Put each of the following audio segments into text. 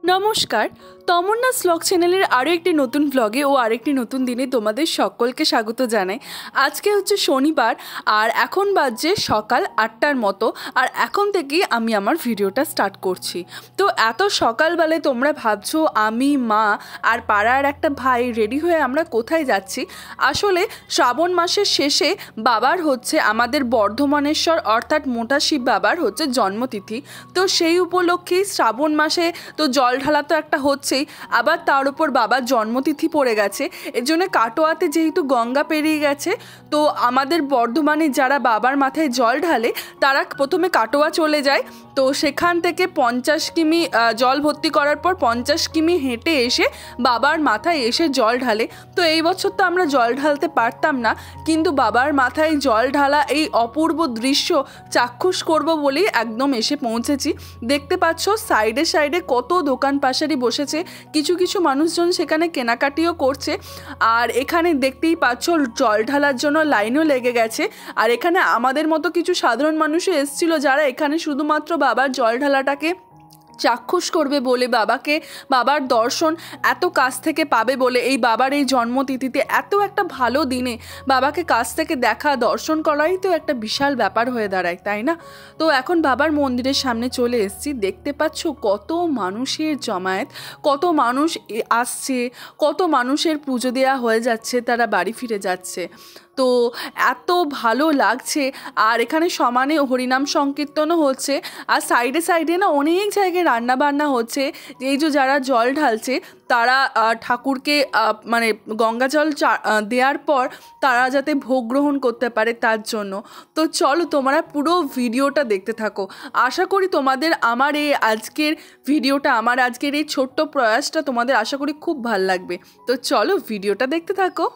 নমস্কার, তমন্নাস ব্লগ চ্যানেলের আরও একটি নতুন ব্লগে ও আরেকটি নতুন দিনে তোমাদের সকলকে স্বাগত জানাই। আজকে হচ্ছে শনিবার আর এখন বাজছে সকাল 8টার মতো। আর এখন থেকেই আমি আমার ভিডিওটা স্টার্ট করছি। তো এত সকালবেলায় তোমরা ভাবছো আমি, মা আর পাড়ার একটা ভাই রেডি হয়ে আমরা কোথায় যাচ্ছি। আসলে শ্রাবণ মাসের শেষে বাবার হচ্ছে আমাদের বর্ধমানেশ্বর অর্থাৎ মোটা শিব বাবার হচ্ছে জন্মতিথি। তো সেই উপলক্ষেই শ্রাবণ মাসে তো জল ঢালা তো একটা হচ্ছেই, আবার তার উপর বাবার জন্মতিথি পড়ে গেছে। এর জন্য কাটোয়াতে যেহেতু গঙ্গা পেরিয়ে গেছে, তো আমাদের বর্ধমানে যারা বাবার মাথায় জল ঢালে তারা প্রথমে কাটোয়া চলে যায়। তো সেখান থেকে 50 কিমি জল ভর্তি করার পর 50 কিমি হেঁটে এসে বাবার মাথায় এসে জল ঢালে। তো এই বছর তো আমরা জল ঢালতে পারতাম না, কিন্তু বাবার মাথায় জল ঢালা এই অপূর্ব দৃশ্য চাক্ষুষ করব বলেই একদম এসে পৌঁছেছি। দেখতে পাচ্ছ সাইডে সাইডে কত দোকান পাশারি বসেছে, কিছু কিছু মানুষজন সেখানে কেনাকাটিও করছে। আর এখানে দেখতেই পাচ্ছ জল ঢালার জন্য লাইনও লেগে গেছে। আর এখানে আমাদের মতো কিছু সাধারণ মানুষও এসেছিল যারা এখানে শুধুমাত্র বাবার জল ঢালাটাকে চাক্ষুষ করবে বলে, বাবার দর্শন এত কাছ থেকে পাবে বলে, এই বাবার এই জন্মতিথিতে এত একটা ভালো দিনে বাবাকে কাছ থেকে দেখা দর্শন করাই তো একটা বিশাল ব্যাপার হয়ে দাঁড়ায়, তাই না? তো এখন বাবার মন্দিরের সামনে চলে এসেছি। দেখতে পাচ্ছ কত মানুষের জমায়েত, কত মানুষ আসছে, কত মানুষের পুজো দেওয়া হয়ে যাচ্ছে, তারা বাড়ি ফিরে যাচ্ছে। তো এত ভালো লাগছে। আর এখানে সমানে হরিনাম সংকীর্তনও হচ্ছে। আর সাইডে সাইডে না অনেক জায়গায় রান্না বান্না হচ্ছে। এই যে যারা জল ঢালছে তারা ঠাকুরকে মানে গঙ্গা জল দেওয়ার পর তারা যাতে ভোগ গ্রহণ করতে পারে তার জন্য। তো চলো তোমরা পুরো ভিডিওটা দেখতে থাকো। আশা করি তোমাদের আমার আজকের এই ছোট্ট প্রয়াসটা তোমাদের আশা করি খুব ভালো লাগবে। তো চলো ভিডিওটা দেখতে থাকো।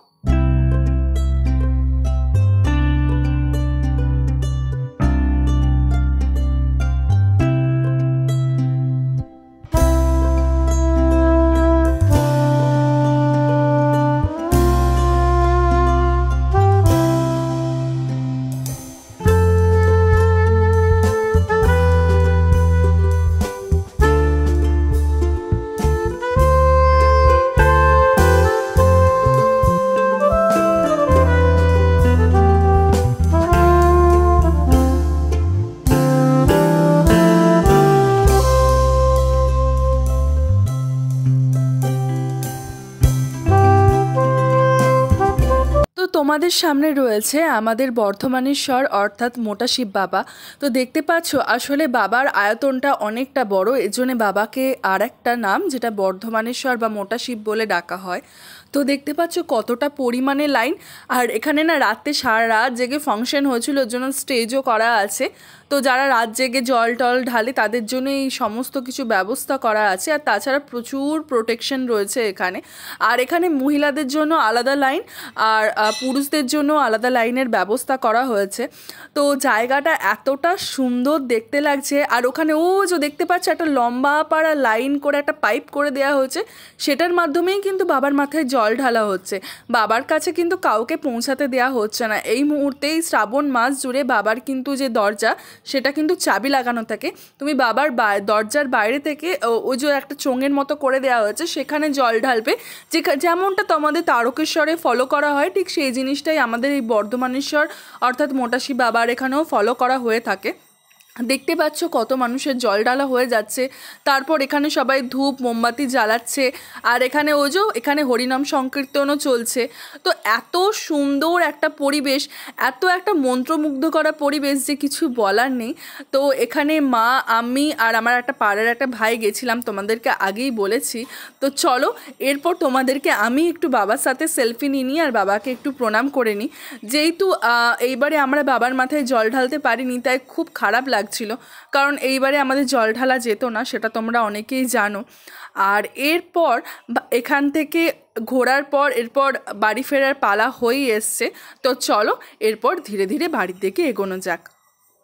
তোমাদের সামনে রয়েছে আমাদের বর্ধমানেশ্বর অর্থাৎ মোটা শিব বাবা। তো দেখতে পাচ্ছ আসলে বাবার আয়তনটা অনেকটা বড়, এর জন্য বাবাকে আর একটা নাম যেটা বর্ধমানেশ্বর বা মোটা শিব বলে ডাকা হয়। তো দেখতে পাচ্ছ কতটা পরিমাণে লাইন। আর এখানে না রাতে সারা রাত জেগে ফাংশন হয়েছিল, ওর জন্য স্টেজও করা আছে। তো যারা রাত জেগে জল টল ঢালে তাদের জন্য এই সমস্ত কিছু ব্যবস্থা করা আছে। আর তাছাড়া প্রচুর প্রোটেকশন রয়েছে এখানে। আর এখানে মহিলাদের জন্য আলাদা লাইন আর পুরুষদের জন্য আলাদা লাইনের ব্যবস্থা করা হয়েছে। তো জায়গাটা এতটা সুন্দর দেখতে লাগছে। আর ওখানে যে দেখতে পাচ্ছ একটা লম্বা পাড়া লাইন করে একটা পাইপ করে দেওয়া হয়েছে, সেটার মাধ্যমেই কিন্তু বাবার মাথায় জল ঢালা হচ্ছে। বাবার কাছে কিন্তু কাউকে পৌঁছাতে দেওয়া হচ্ছে না। এই মুহূর্তেই শ্রাবণ মাস জুড়ে বাবার কিন্তু যে দরজা সেটা কিন্তু চাবি লাগানো থাকে। তুমি বাবার দরজার বাইরে থেকে ওই যে একটা চোঙের মতো করে দেওয়া হয়েছে, সেখানে জল ঢালবে। যেমনটা তোমাদের তারকেশ্বরে ফলো করা হয়, ঠিক সেই জিনিসটাই আমাদের এই বর্ধমানেশ্বর অর্থাৎ মোটা শিব বাবার এখানেও ফলো করা হয়ে থাকে। দেখতে পাচ্ছ কত মানুষের জল ঢালা হয়ে যাচ্ছে। তারপর এখানে সবাই ধূপ মোমবাতি জ্বালাচ্ছে। আর এখানে এখানে হরিনাম সংকীর্তনও চলছে। তো এত সুন্দর একটা পরিবেশ, এত একটা মন্ত্রমুগ্ধ করা পরিবেশ যে কিছু বলার নেই। তো এখানে মা, আমি আর আমার একটা পাড়ার একটা ভাই গেছিলাম, তোমাদেরকে আগেই বলেছি। তো চলো এরপর তোমাদেরকে আমি একটু বাবার সাথে সেলফি নিয়ে নিই আর বাবাকে একটু প্রণাম করে নিই। যেহেতু এইবারে আমরা বাবার মাথায় জল ঢালতে পারিনি, তাই খুব খারাপ লাগছিল, কারণ এইবারে আমাদের জল ঢালা যেত না, সেটা তোমরা অনেকেই জানো। আর এরপর এখান থেকে ঘোরার পর এরপর বাড়ি ফেরার পালা হয়েই এসছে। তো চলো এরপর ধীরে ধীরে বাড়ির দিকে এগোনো যাক।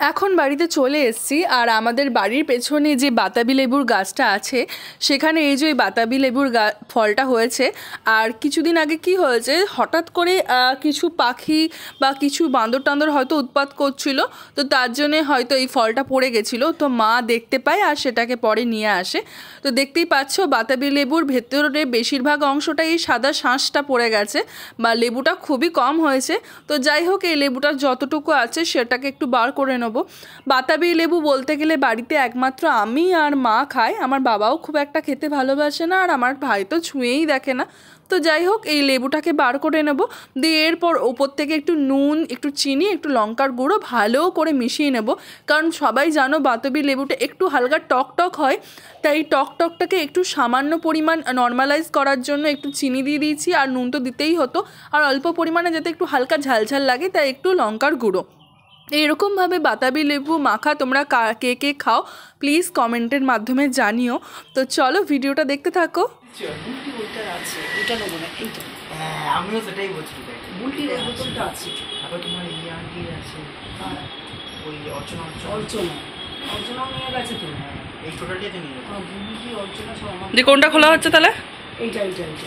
এখন বাড়িতে চলে এসেছি আর আমাদের বাড়ির পেছনে যে বাতাবি লেবুর গাছটা আছে সেখানে এই যে বাতাবি লেবুর ফলটা হয়েছে। আর কিছুদিন আগে কি হয়েছে, হঠাৎ করে কিছু পাখি বা কিছু বাঁদর টান্দর হয়তো উৎপাত করছিল, তো তার জন্যে হয়তো এই ফলটা পড়ে গেছিলো। তো মা দেখতে পায় আর সেটাকে পরে নিয়ে আসে। তো দেখতেই পাচ্ছ বাতাবি লেবুর ভেতরে বেশিরভাগ অংশটা এই সাদা শাঁসটা পড়ে গেছে বা লেবুটা খুবই কম হয়েছে। তো যাই হোক, এই লেবুটা যতটুকু আছে সেটাকে একটু বার করে নেবো। বাতাবি লেবু বলতে গেলে বাড়িতে একমাত্র আমি আর মা খাই, আমার বাবাও খুব একটা খেতে ভালোবাসে না, আর আমার ভাই তো ছুঁয়েই দেখে না। তো যাই হোক, এই লেবুটাকে বার করে নেব, দিয়ে এরপর ওপর থেকে একটু নুন, একটু চিনি, একটু লঙ্কার গুঁড়ো ভালো করে মিশিয়ে নেব। কারণ সবাই জানো বাতাবি লেবুটা একটু হালকা টক টক হয়, তাই টক টকটাকে একটু সামান্য পরিমাণ নর্মালাইজ করার জন্য একটু চিনি দিয়ে দিয়েছি, আর নুন তো দিতেই হতো, আর অল্প পরিমাণে যাতে একটু হালকা ঝালঝাল লাগে তাই একটু লঙ্কার গুঁড়ো। এরকমভাবে বাতাবি লেবু মাখা তোমরা কে কে খাও প্লিজ কমেন্টের মাধ্যমে জানিও। তো চলো ভিডিওটা দেখতে থাকো। আমিও সেটাই বলছি, বুলটির এই বোতলটা আছে। তারপর তোমার এই আন্টি আছে, ওই অর্চনা নিয়ে গেছে তো, এই টোটালটাতে নিয়ে গেছে। বুলটি অর্চনা সব আমার। দিয়ে কোনটা খোলা হচ্ছে তাহলে? এইটা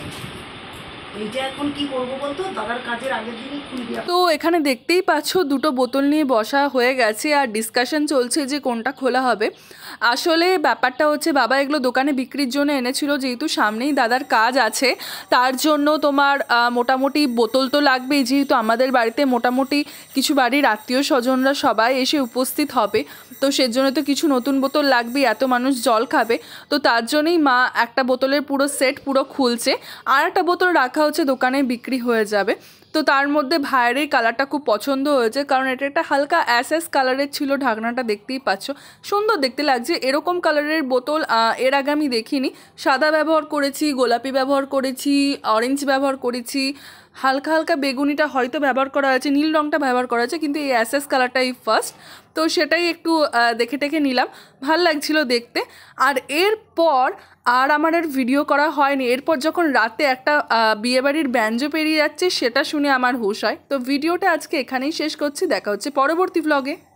এখন কি করবো বলতো, দাদার কাজের আগের দিনই খুলবি। তো এখানে দেখতেই পাচ্ছ দুটো বোতল নিয়ে বসা হয়ে গেছে আর ডিসকাশন চলছে যে কোনটা খোলা হবে। আসলে ব্যাপারটা হচ্ছে বাবা এগুলো দোকানে বিক্রির জন্য এনেছিল, যেহেতু সামনেই দাদার কাজ আছে তার জন্য তোমার মোটামুটি বোতল তো লাগবেই, যেহেতু আমাদের বাড়িতে মোটামুটি কিছু বাড়ির আত্মীয় স্বজনরা সবাই এসে উপস্থিত হবে, তো সেজন্য তো কিছু নতুন বোতল লাগবেই, এত মানুষ জল খাবে। তো তার জন্যই মা একটা বোতলের পুরো সেট পুরো খুলছে, আর একটা বোতল রাখা হচ্ছে দোকানে বিক্রি হয়ে যাবে। তো তার মধ্যে ভাইয়ের এই কালারটা খুব পছন্দ হয়েছে, কারণ এটা একটা হালকা অ্যাশেজ কালারের ছিল, ঢাকনাটা দেখতেই পাচ্ছ সুন্দর দেখতে লাগছে। এরকম কালারের বোতল এর আগে আমি দেখিনি, সাদা ব্যবহার করেছি, গোলাপি ব্যবহার করেছি, অরেঞ্জ ব্যবহার করেছি, হালকা হালকা বেগুনিটা হয়তো ব্যবহার করা হয়েছে, নীল রঙটা ব্যবহার করা হয়েছে, কিন্তু এই অ্যাশেজ কালারটাই ফার্স্ট। তো সেটাই একটু দেখে টেকে নিলাম, ভাল লাগছিল দেখতে। আর এরপর আর আমার আর ভিডিও করা হয়নি। এরপর যখন রাতে একটা বিয়েবাড়ির ব্যাঞ্জো পেরিয়ে যাচ্ছে সেটা শুনে আমার হুঁশ হয়। তো ভিডিওটা আজকে এখানেই শেষ করছি, দেখা হচ্ছে পরবর্তী ভ্লগে।